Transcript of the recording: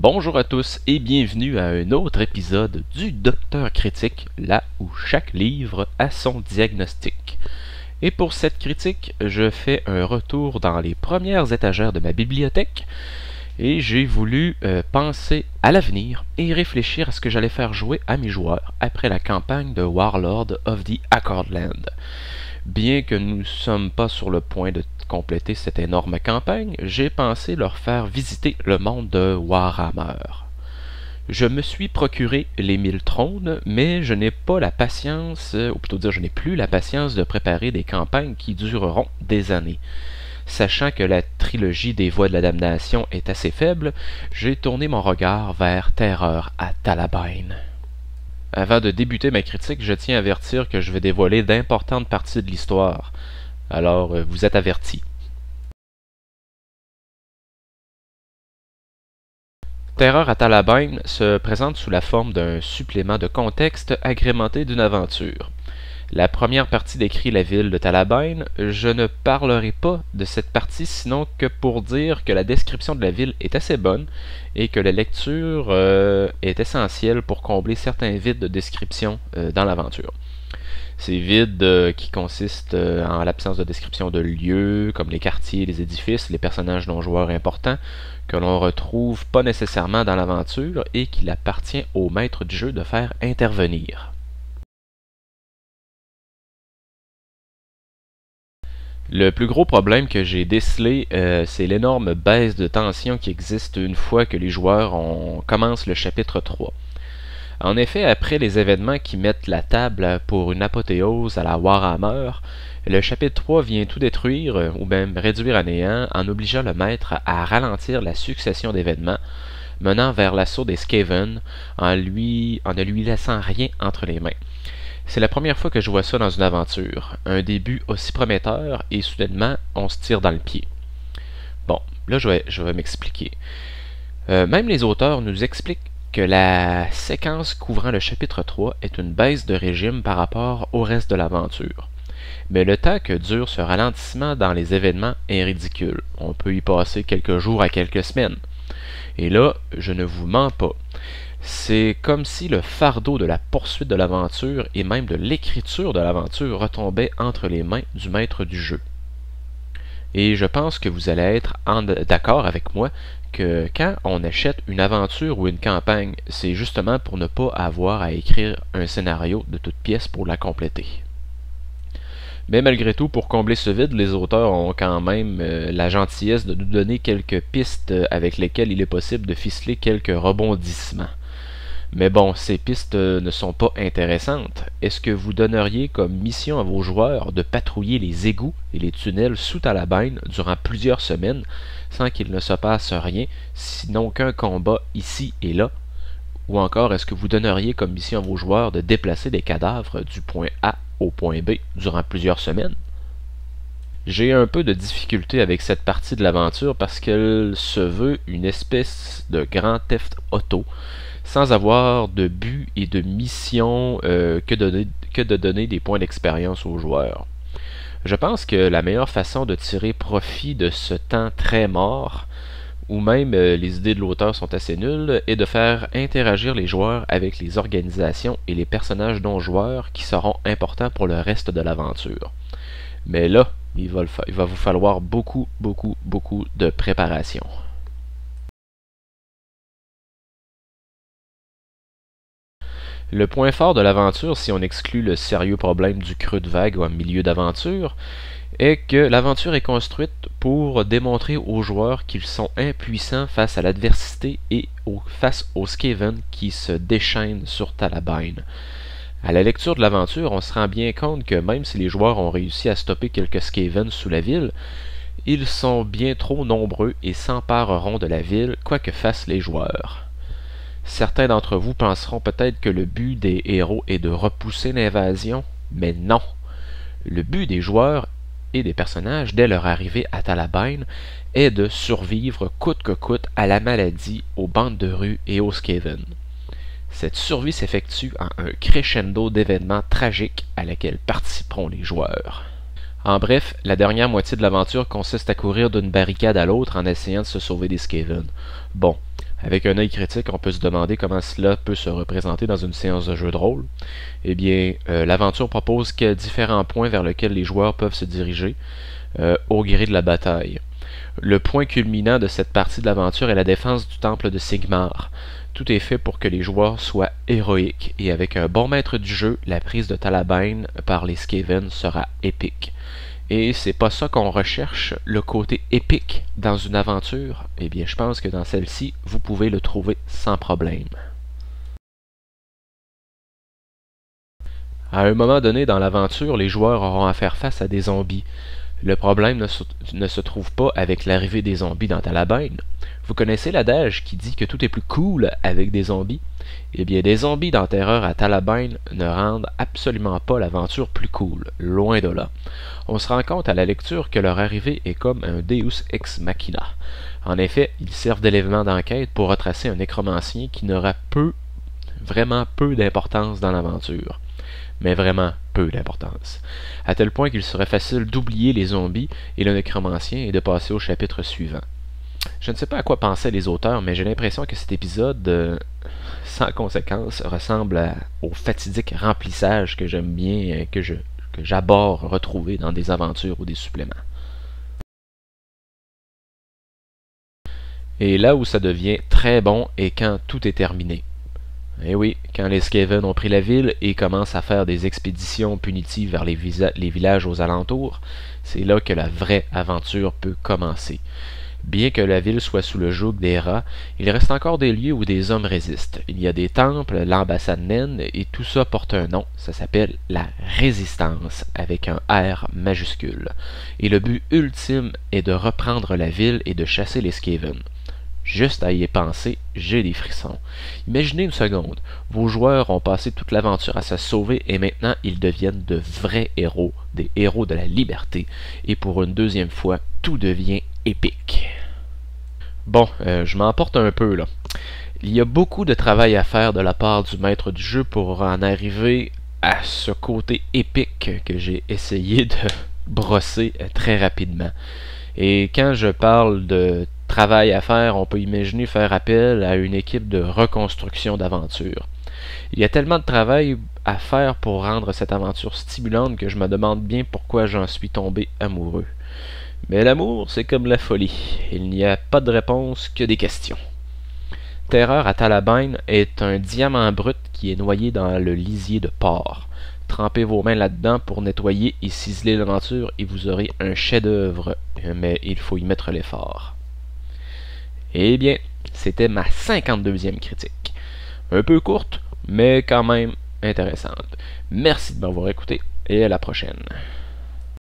Bonjour à tous et bienvenue à un autre épisode du Docteur Critique, là où chaque livre a son diagnostic. Et pour cette critique, je fais un retour dans les premières étagères de ma bibliothèque et j'ai voulu penser à l'avenir et réfléchir à ce que j'allais faire jouer à mes joueurs après la campagne de Warlord of the Accordland. Bien que nous ne sommes pas sur le point de compléter cette énorme campagne, j'ai pensé leur faire visiter le monde de Warhammer. Je me suis procuré les 1000 trônes, mais je n'ai pas la patience, ou plutôt dire je n'ai plus la patience de préparer des campagnes qui dureront des années. Sachant que la trilogie des Voies de la Damnation est assez faible, j'ai tourné mon regard vers Terreur à Talabain. Avant de débuter ma critique, je tiens à avertir que je vais dévoiler d'importantes parties de l'histoire. Alors, vous êtes avertis. Terreur à Talabain se présente sous la forme d'un supplément de contexte agrémenté d'une aventure. La première partie décrit la ville de Talabain. Je ne parlerai pas de cette partie sinon que pour dire que la description de la ville est assez bonne et que la lecture est essentielle pour combler certains vides de description dans l'aventure. Ces vides qui consistent en l'absence de description de lieux, comme les quartiers, les édifices, les personnages non-joueurs importants, que l'on retrouve pas nécessairement dans l'aventure et qu'il appartient au maître du jeu de faire intervenir. Le plus gros problème que j'ai décelé, c'est l'énorme baisse de tension qui existe une fois que les joueurs commencent le chapitre 3. En effet, après les événements qui mettent la table pour une apothéose à la Warhammer, le chapitre 3 vient tout détruire, ou même réduire à néant, en obligeant le maître à ralentir la succession d'événements, menant vers l'assaut des Skaven, en ne lui laissant rien entre les mains. C'est la première fois que je vois ça dans une aventure, un début aussi prometteur, et soudainement, on se tire dans le pied. Bon, là je vais m'expliquer. Même les auteurs nous expliquent que la séquence couvrant le chapitre 3 est une baisse de régime par rapport au reste de l'aventure. Mais le temps que dure ce ralentissement dans les événements est ridicule. On peut y passer quelques jours à quelques semaines. Et là, je ne vous mens pas. C'est comme si le fardeau de la poursuite de l'aventure et même de l'écriture de l'aventure retombait entre les mains du maître du jeu. Et je pense que vous allez être d'accord avec moi que quand on achète une aventure ou une campagne, c'est justement pour ne pas avoir à écrire un scénario de toutes pièces pour la compléter. Mais malgré tout, pour combler ce vide, les auteurs ont quand même la gentillesse de nous donner quelques pistes avec lesquelles il est possible de ficeler quelques rebondissements. Mais bon, ces pistes ne sont pas intéressantes. Est-ce que vous donneriez comme mission à vos joueurs de patrouiller les égouts et les tunnels sous Talabain durant plusieurs semaines sans qu'il ne se passe rien, sinon qu'un combat ici et là? Ou encore, est-ce que vous donneriez comme mission à vos joueurs de déplacer des cadavres du point A au point B durant plusieurs semaines? J'ai un peu de difficulté avec cette partie de l'aventure parce qu'elle se veut une espèce de grand theft auto, sans avoir de but et de mission que de donner des points d'expérience aux joueurs. Je pense que la meilleure façon de tirer profit de ce temps très mort, ou même les idées de l'auteur sont assez nulles, est de faire interagir les joueurs avec les organisations et les personnages non-joueurs qui seront importants pour le reste de l'aventure. Mais là, il va vous falloir beaucoup de préparation. Le point fort de l'aventure, si on exclut le sérieux problème du creux de vague au milieu d'aventure, est que l'aventure est construite pour démontrer aux joueurs qu'ils sont impuissants face à l'adversité et face aux Skaven qui se déchaînent sur Talabain. À la lecture de l'aventure, on se rend bien compte que même si les joueurs ont réussi à stopper quelques Skaven sous la ville, ils sont bien trop nombreux et s'empareront de la ville, quoi que fassent les joueurs. Certains d'entre vous penseront peut-être que le but des héros est de repousser l'invasion, mais non. Le but des joueurs et des personnages dès leur arrivée à Talabain est de survivre coûte que coûte à la maladie, aux bandes de rue et aux Skaven. Cette survie s'effectue en un crescendo d'événements tragiques à laquelle participeront les joueurs. En bref, la dernière moitié de l'aventure consiste à courir d'une barricade à l'autre en essayant de se sauver des Skaven. Bon, Avec un œil critique, on peut se demander comment cela peut se représenter dans une séance de jeu de rôle. Eh bien, l'aventure propose différents points vers lesquels les joueurs peuvent se diriger au gré de la bataille. Le point culminant de cette partie de l'aventure est la défense du temple de Sigmar. Tout est fait pour que les joueurs soient héroïques, et avec un bon maître du jeu, la prise de Talabain par les Skaven sera épique. Et c'est pas ça qu'on recherche, le côté épique dans une aventure. Eh bien, je pense que dans celle-ci, vous pouvez le trouver sans problème. À un moment donné dans l'aventure, les joueurs auront à faire face à des zombies. Le problème ne se trouve pas avec l'arrivée des zombies dans Talabain. Vous connaissez l'adage qui dit que tout est plus cool avec des zombies? Eh bien, des zombies dans Terreur à Talabain ne rendent absolument pas l'aventure plus cool, loin de là. On se rend compte à la lecture que leur arrivée est comme un Deus ex machina. En effet, ils servent d'élément d'enquête pour retracer un nécromancien qui n'aura vraiment peu d'importance dans l'aventure. Mais vraiment peu d'importance. À tel point qu'il serait facile d'oublier les zombies et le nécromancien et de passer au chapitre suivant. Je ne sais pas à quoi pensaient les auteurs, mais j'ai l'impression que cet épisode, sans conséquence, ressemble au fatidique remplissage que j'aime bien, que j'abhorre retrouver dans des aventures ou des suppléments. Et là où ça devient très bon est quand tout est terminé. Eh oui, quand les Skaven ont pris la ville et commencent à faire des expéditions punitives vers les villages aux alentours, c'est là que la vraie aventure peut commencer. Bien que la ville soit sous le joug des rats, il reste encore des lieux où des hommes résistent. Il y a des temples, l'ambassade naine, et tout ça porte un nom, ça s'appelle la Résistance, avec un R majuscule. Et le but ultime est de reprendre la ville et de chasser les Skaven. Juste à y penser, j'ai des frissons. Imaginez une seconde, vos joueurs ont passé toute l'aventure à se sauver et maintenant ils deviennent de vrais héros, des héros de la liberté. Et pour une deuxième fois, tout devient épique. Bon, je m'emporte un peu là. Il y a beaucoup de travail à faire de la part du maître du jeu pour en arriver à ce côté épique que j'ai essayé de brosser très rapidement. Et quand je parle de travail à faire, on peut imaginer faire appel à une équipe de reconstruction d'aventure. Il y a tellement de travail à faire pour rendre cette aventure stimulante que je me demande bien pourquoi j'en suis tombé amoureux. Mais l'amour, c'est comme la folie. Il n'y a pas de réponse que des questions. Terreur à Talabain est un diamant brut qui est noyé dans le lisier de porc. Trempez vos mains là-dedans pour nettoyer et ciseler l'aventure et vous aurez un chef-d'œuvre, mais il faut y mettre l'effort. Eh bien, c'était ma 52e critique. Un peu courte, mais quand même intéressante. Merci de m'avoir écouté et à la prochaine.